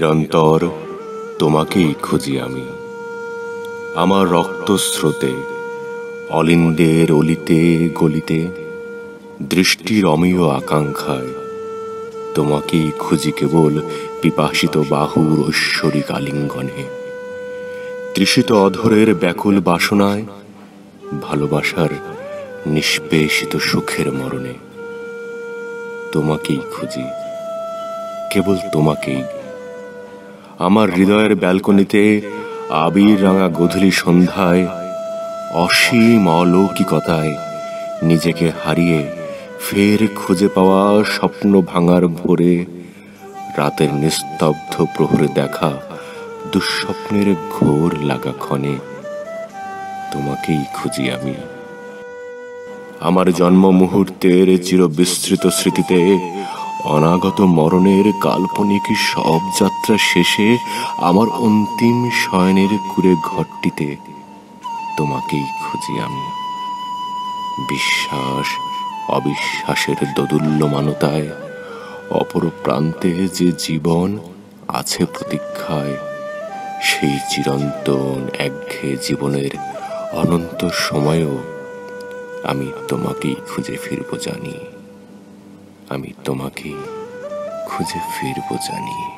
নিরন্তর তোমাকেই খুঁজি আমি। আমার রক্তস্রোতে, অলিন্দের অলিতে গলিতে, দৃষ্টির অমেয় আকাঙ্ক্ষায় তোমাকেই খুঁজি কেবল পিপাসিত বাহুর ঐশ্বরিক আলিঙ্গনে, তৃষিত অধরের ব্যাকুল বাসনায়, ভালোবাসার নিষ্পেষিত সুখের মরণে। তোমাকেই খুঁজি, কেবল তোমাকেই। আমার হৃদয়ের ব্যালকনিতে আবির রাঙা গোধূলি সন্ধ্যায়, অসীম অলৌকিকতায় নিজেকে হারিয়ে ফের খুঁজে পাওয়া স্বপ্ন ভাঙার ভোরে, রাতের নিস্তব্ধ প্রহরে দেখা দুঃস্বপ্নের ঘোর লাগা ক্ষণে তোমাকেই খুঁজি আমি। আমার জন্ম মুহূর্তের চিরবিস্তৃত স্মৃতিতে অনাগত মরণের কাল্পনিক সব যাত্রা শেষে আমার অন্তিম শয়নের কুঁড়ে ঘরটিতে তোমাকেই খুঁজি আমি। বিশ্বাস অবিশ্বাসের দোদুল্যমানতায় অপর প্রান্তে যে জীবন আছে প্রতীক্ষায়, সেই চিরন্তন একঘেয়ে জীবনের অনন্ত সময়ও আমি তোমাকেই খুঁজে ফিরব জানি। আমি তোমাকেই খুঁজে ফিরব জানি।